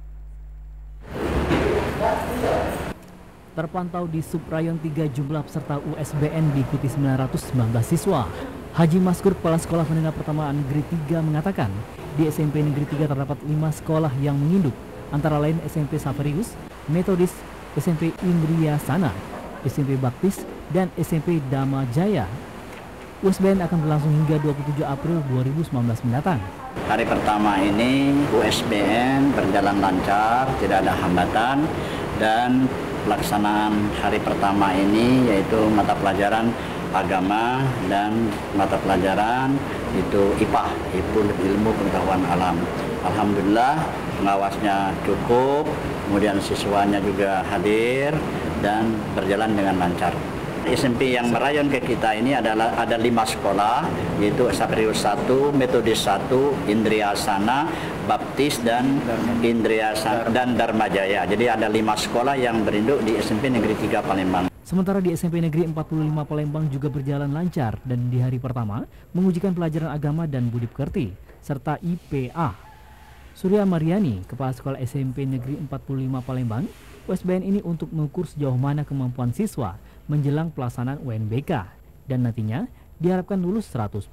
Terpantau di Subrayon 3 jumlah peserta USBN diikuti 919 siswa. Haji Maskur, Kepala Sekolah Menengah Pertama Negeri 3 mengatakan, di SMP Negeri 3 terdapat 5 sekolah yang menginduk, antara lain SMP Safarius, Metodis, SMP Indria Sana, SMP Baktis, dan SMP Dama Jaya. USBN akan berlangsung hingga 27 April 2019 mendatang. Hari pertama ini USBN berjalan lancar, tidak ada hambatan, dan pelaksanaan hari pertama ini yaitu mata pelajaran agama dan mata pelajaran itu IPA, ilmu pengetahuan alam. Alhamdulillah pengawasnya cukup, kemudian siswanya juga hadir dan berjalan dengan lancar. SMP yang merayon ke kita ini adalah ada 5 sekolah, yaitu Safarius 1, Metodis 1, Indria Sana, Baptis, dan Indria Sana, dan Dharma Jaya. Jadi ada 5 sekolah yang berinduk di SMP Negeri 3 Palembang. Sementara di SMP Negeri 45 Palembang juga berjalan lancar dan di hari pertama mengujikan pelajaran agama dan budi pekerti serta IPA. Surya Mariani, Kepala Sekolah SMP Negeri 45 Palembang, USBN ini untuk mengukur sejauh mana kemampuan siswa menjelang pelaksanaan UNBK dan nantinya diharapkan lulus 100%.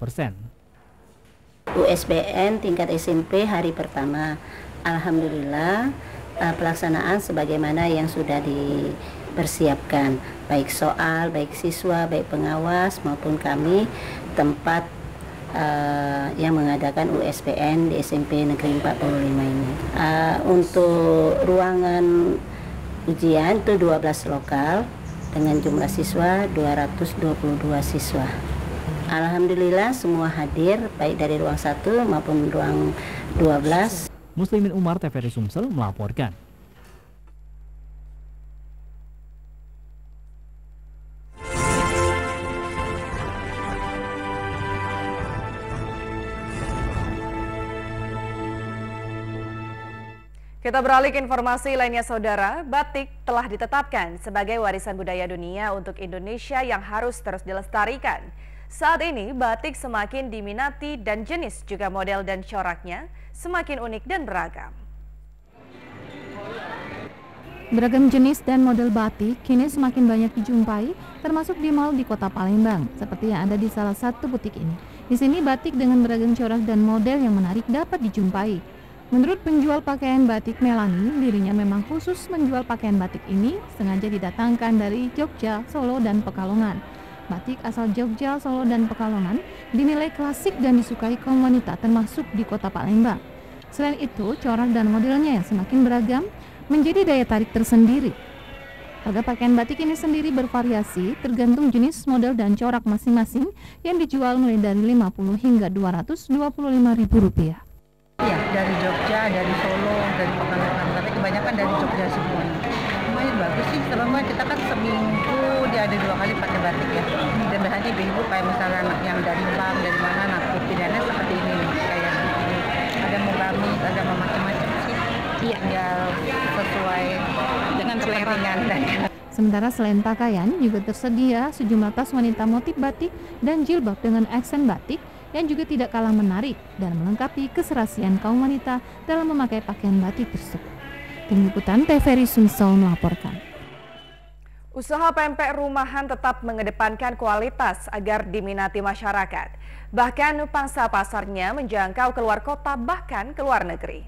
USBN tingkat SMP hari pertama, alhamdulillah pelaksanaan sebagaimana yang sudah dipersiapkan, baik soal, baik siswa, baik pengawas maupun kami tempat yang mengadakan USBN di SMP Negeri 45 ini. Untuk ruangan ujian itu 12 lokal dengan jumlah siswa 222 siswa. Alhamdulillah semua hadir baik dari ruang 1 maupun ruang 12. Muslimin Umar, TVRI Sumsel melaporkan. Kita beralih ke informasi lainnya, saudara. Batik telah ditetapkan sebagai warisan budaya dunia untuk Indonesia yang harus terus dilestarikan. Saat ini batik semakin diminati dan jenis juga model dan coraknya semakin unik dan beragam. Beragam jenis dan model batik kini semakin banyak dijumpai, termasuk di mal di Kota Palembang, seperti yang ada di salah satu butik ini. Di sini batik dengan beragam corak dan model yang menarik dapat dijumpai. Menurut penjual pakaian batik Melani, dirinya memang khusus menjual pakaian batik ini sengaja didatangkan dari Jogja, Solo, dan Pekalongan. Batik asal Jogja, Solo, dan Pekalongan dinilai klasik dan disukai kaum wanita termasuk di Kota Palembang. Selain itu, corak dan modelnya yang semakin beragam menjadi daya tarik tersendiri. Harga pakaian batik ini sendiri bervariasi tergantung jenis, model, dan corak masing-masing yang dijual mulai dari Rp50 hingga Rp225.000. Iya, dari Jogja, dari Solo, dari Pekalongan, tapi kebanyakan dari Jogja semua. Lumayan bagus sih, selama kita kan seminggu dia ada 2 kali pakai batik ya. Dan bahannya ibu kayak misalnya anak yang dari Bank, dari mana, nah pilihannya seperti ini nih, kayak ini. Ada mogamis, ada macam-macam sih. Iya, tinggal sesuai dengan selera. Sementara selain pakaian, juga tersedia sejumlah tas wanita motif batik dan jilbab dengan aksen batik yang juga tidak kalah menarik dan melengkapi keserasian kaum wanita dalam memakai pakaian batik tersebut. Tim Liputan TVRI Sumsel melaporkan. Usaha pempek rumahan tetap mengedepankan kualitas agar diminati masyarakat. Bahkan pangsa pasarnya menjangkau keluar kota bahkan ke luar negeri.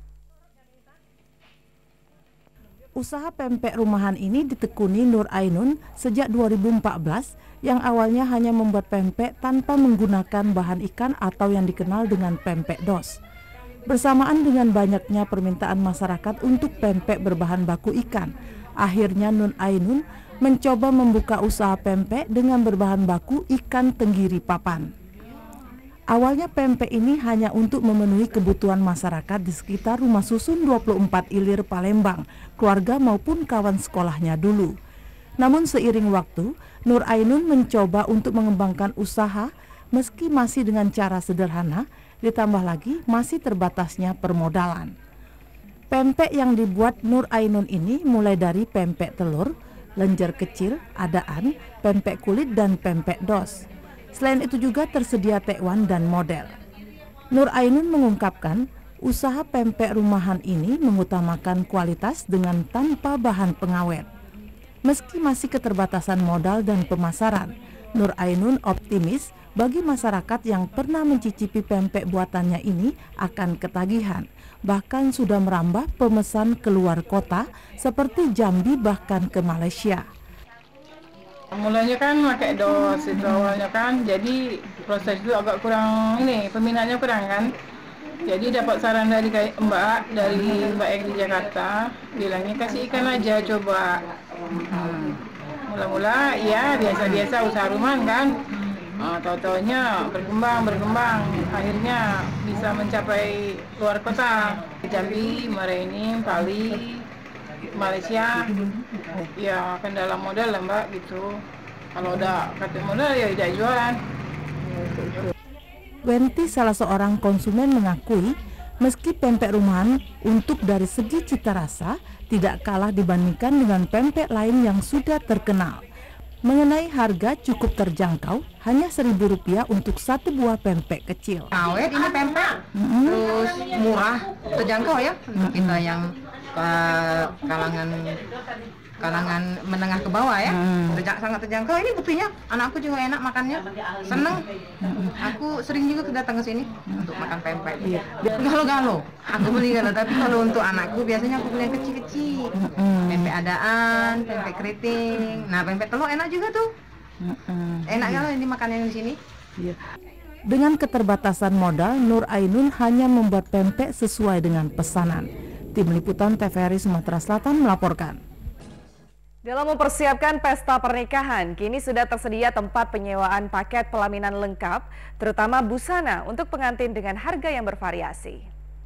Usaha pempek rumahan ini ditekuni Nur Ainun sejak 2014 yang awalnya hanya membuat pempek tanpa menggunakan bahan ikan atau yang dikenal dengan pempek dos. Bersamaan dengan banyaknya permintaan masyarakat untuk pempek berbahan baku ikan, akhirnya Nur Ainun mencoba membuka usaha pempek dengan berbahan baku ikan tenggiri papan. Awalnya pempek ini hanya untuk memenuhi kebutuhan masyarakat di sekitar Rumah Susun 24 Ilir Palembang, keluarga maupun kawan sekolahnya dulu. Namun seiring waktu, Nur Ainun mencoba untuk mengembangkan usaha meski masih dengan cara sederhana, ditambah lagi masih terbatasnya permodalan. Pempek yang dibuat Nur Ainun ini mulai dari pempek telur, lenjer kecil, adaan, pempek kulit, dan pempek dos. Selain itu juga tersedia tekwan dan model. Nur Ainun mengungkapkan, usaha pempek rumahan ini mengutamakan kualitas dengan tanpa bahan pengawet. Meski masih keterbatasan modal dan pemasaran, Nur Ainun optimis bagi masyarakat yang pernah mencicipi pempek buatannya ini akan ketagihan. Bahkan sudah merambah pemesan keluar kota seperti Jambi bahkan ke Malaysia. Mulanya kan pakai dos itu awalnya kan, jadi proses itu agak kurang ini, peminatnya kurang kan. Jadi dapat saran dari Mbak yang di Jakarta, bilangnya kasih ikan aja coba. Mula-mula ya biasa-biasa usaha rumahan kan. Tahu-taunya berkembang, akhirnya bisa mencapai luar kota. Jambi, Marini, Bali, Malaysia, ya kan dalam modal lah Mbak gitu. Kalau udah kata modal ya tidak jualan. Wenti, salah seorang konsumen, mengakui meski pempek rumahan untuk dari segi cita rasa tidak kalah dibandingkan dengan pempek lain yang sudah terkenal. Mengenai harga cukup terjangkau, hanya Rp1.000 untuk satu buah pempek kecil. Awet ini pempek, terus murah, terjangkau ya untuk kita yang kalangan menengah ke bawah ya, sangat terjangkau. Ini buktinya anakku juga enak makannya, seneng. Aku sering juga datang ke sini untuk makan pempek. Galo-galo, aku beli galo. Tapi kalau untuk anakku biasanya aku beli yang kecil-kecil. Pempek adaan, pempek keriting. Nah pempek telur enak juga tuh. Enak kalau ini makan yang di sini. Dengan keterbatasan modal, Nur Ainun hanya membuat pempek sesuai dengan pesanan. Tim Liputan TVRI Sumatera Selatan melaporkan. Dalam mempersiapkan pesta pernikahan, kini sudah tersedia tempat penyewaan paket pelaminan lengkap, terutama busana untuk pengantin dengan harga yang bervariasi.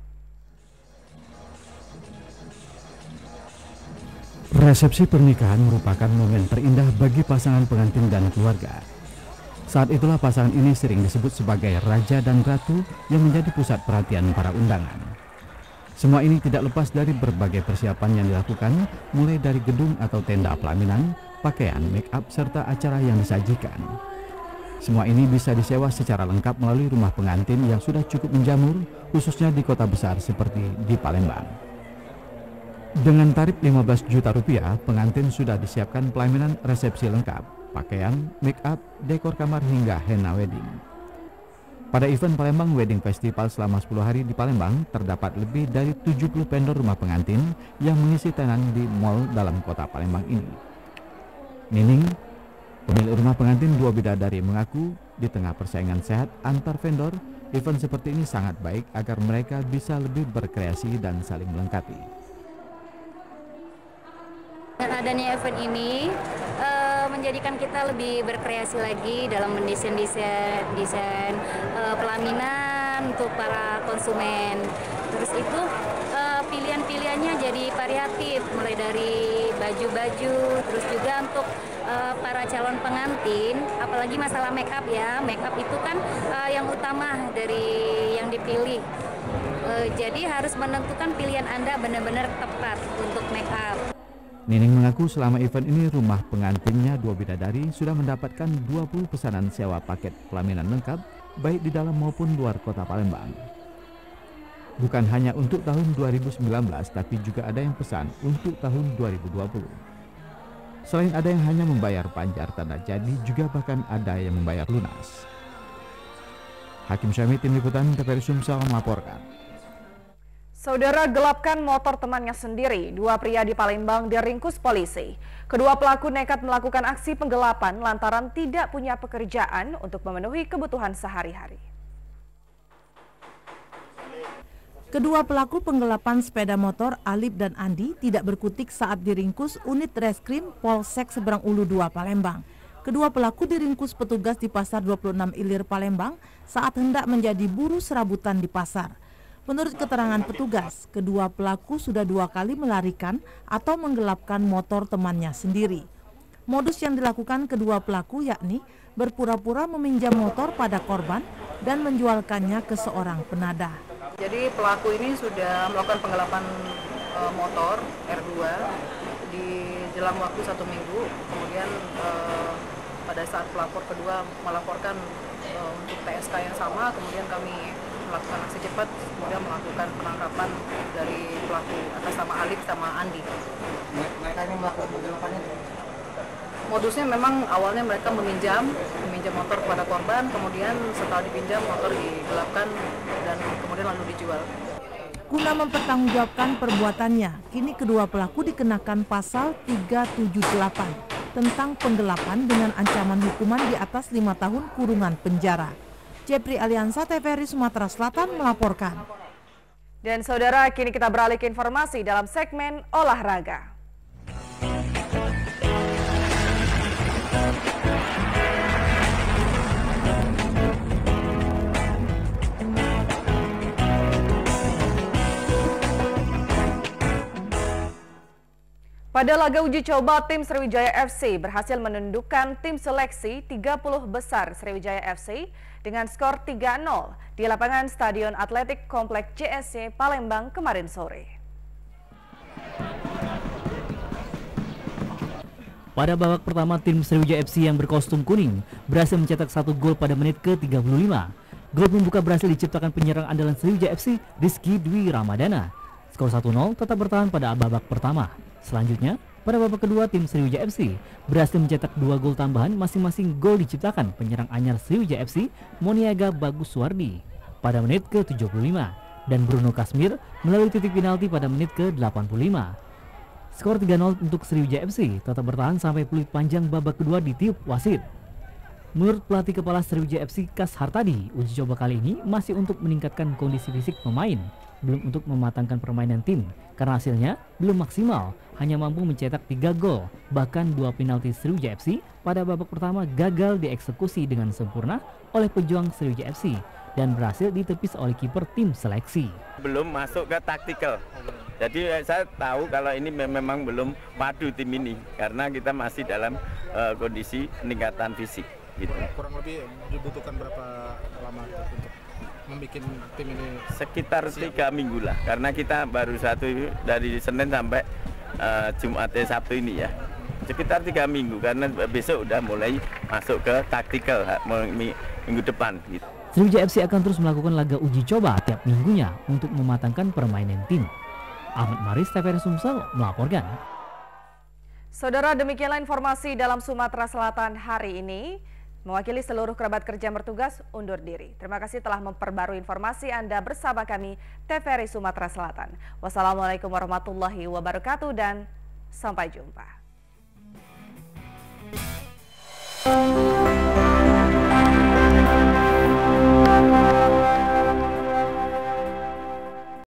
Resepsi pernikahan merupakan momen terindah bagi pasangan pengantin dan keluarga. Saat itulah pasangan ini sering disebut sebagai raja dan ratu yang menjadi pusat perhatian para undangan. Semua ini tidak lepas dari berbagai persiapan yang dilakukan, mulai dari gedung atau tenda pelaminan, pakaian, make up, serta acara yang disajikan. Semua ini bisa disewa secara lengkap melalui rumah pengantin yang sudah cukup menjamur, khususnya di kota besar seperti di Palembang. Dengan tarif Rp15 juta, pengantin sudah disiapkan pelaminan resepsi lengkap, pakaian, make up, dekor kamar hingga henna wedding. Pada event Palembang Wedding Festival selama 10 hari di Palembang, terdapat lebih dari 70 vendor rumah pengantin yang mengisi tenan di mal dalam kota Palembang ini. Nining, pemilik rumah pengantin dua bidadari, mengaku di tengah persaingan sehat antar vendor, event seperti ini sangat baik agar mereka bisa lebih berkreasi dan saling melengkapi. adanya event ini menjadikan kita lebih berkreasi lagi dalam mendesain pelaminan untuk para konsumen. Terus itu pilihan-pilihannya jadi variatif, mulai dari baju-baju, terus juga untuk para calon pengantin, apalagi masalah make up ya. Make up itu kan yang utama dari yang dipilih. Jadi harus menentukan pilihan Anda benar-benar tepat untuk make up. Nining mengaku selama event ini rumah pengantinnya Dua Bidadari sudah mendapatkan 20 pesanan sewa paket pelaminan lengkap baik di dalam maupun luar kota Palembang. Bukan hanya untuk tahun 2019 tapi juga ada yang pesan untuk tahun 2020. Selain ada yang hanya membayar panjar tanda jadi, juga bahkan ada yang membayar lunas. Hakim Syami, Tim Liputan TVRI Sumsel melaporkan. Saudara gelapkan motor temannya sendiri, dua pria di Palembang diringkus polisi. Kedua pelaku nekat melakukan aksi penggelapan lantaran tidak punya pekerjaan untuk memenuhi kebutuhan sehari-hari. Kedua pelaku penggelapan sepeda motor Alip dan Andi tidak berkutik saat diringkus unit reskrim Polsek Seberang Ulu 2 Palembang. Kedua pelaku diringkus petugas di Pasar 26 Ilir Palembang saat hendak menjadi buruh serabutan di pasar. Menurut keterangan petugas, kedua pelaku sudah 2 kali melarikan atau menggelapkan motor temannya sendiri. Modus yang dilakukan kedua pelaku yakni berpura-pura meminjam motor pada korban dan menjualkannya ke seorang penadah. Jadi pelaku ini sudah melakukan penggelapan motor R2 di jelang waktu 1 minggu. Kemudian pada saat pelapor kedua melaporkan untuk TSK yang sama, kemudian kami melakukan aksi cepat, kemudian melakukan penangkapan dari pelaku atas nama Alip sama Andi. Mereka ini melakukan penggelapannya? Modusnya memang awalnya mereka meminjam motor kepada korban, kemudian setelah dipinjam motor digelapkan dan kemudian lalu dijual. Guna mempertanggungjawabkan perbuatannya, kini kedua pelaku dikenakan pasal 378 tentang penggelapan dengan ancaman hukuman di atas 5 tahun kurungan penjara. Jepri Aliansa, TVRI Sumatera Selatan melaporkan. Dan saudara, kini kita beralih ke informasi dalam segmen olahraga. Pada laga uji coba, tim Sriwijaya FC berhasil menundukkan tim seleksi 30 besar Sriwijaya FC dengan skor 3-0 di lapangan Stadion Atletik Komplek JSC Palembang kemarin sore. Pada babak pertama, tim Sriwijaya FC yang berkostum kuning berhasil mencetak 1 gol pada menit ke-35. Gol pembuka berhasil diciptakan penyerang andalan Sriwijaya FC, Rizky Dwi Ramadana. Skor 1-0 tetap bertahan pada babak pertama. Selanjutnya, pada babak kedua, tim Sriwijaya FC berhasil mencetak 2 gol tambahan, masing-masing gol diciptakan penyerang anyar Sriwijaya FC, Moniaga Bagus Suwardi pada menit ke-75 dan Bruno Kasmir melalui titik penalti pada menit ke-85. Skor 3-0 untuk Sriwijaya FC tetap bertahan sampai peluit panjang babak kedua ditiup wasit. Menurut pelatih kepala Sriwijaya FC Kas Hartadi, uji coba kali ini masih untuk meningkatkan kondisi fisik pemain, belum untuk mematangkan permainan tim karena hasilnya belum maksimal, hanya mampu mencetak 3 gol. Bahkan 2 penalti Sriwijaya FC pada babak pertama gagal dieksekusi dengan sempurna oleh pejuang Sriwijaya FC dan berhasil ditepis oleh kiper tim seleksi. Belum masuk ke taktikal. Jadi saya tahu kalau ini memang belum padu tim ini karena kita masih dalam kondisi peningkatan fisik gitu. Kurang lebih dibutuhkan berapa lama untuk membuat tim ini? Sekitar 3 minggu lah, karena kita baru dari Senin sampai Jumat Sabtu ini ya. Sekitar 3 minggu karena besok udah mulai masuk ke taktikal minggu depan gitu. Sriwijaya FC akan terus melakukan laga uji coba tiap minggunya untuk mematangkan permainan tim. Ahmad Maris, TVRI Sumsel melaporkan. Saudara, demikianlah informasi dalam Sumatera Selatan hari ini. Mewakili seluruh kerabat kerja yang bertugas, undur diri. Terima kasih telah memperbarui informasi Anda bersama kami, TVRI Sumatera Selatan. Wassalamualaikum warahmatullahi wabarakatuh dan sampai jumpa.